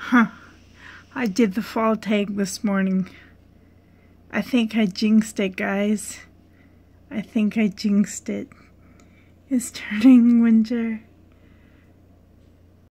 Huh. I did the fall tag this morning. I think I jinxed it, guys. I think I jinxed it. It's turning winter.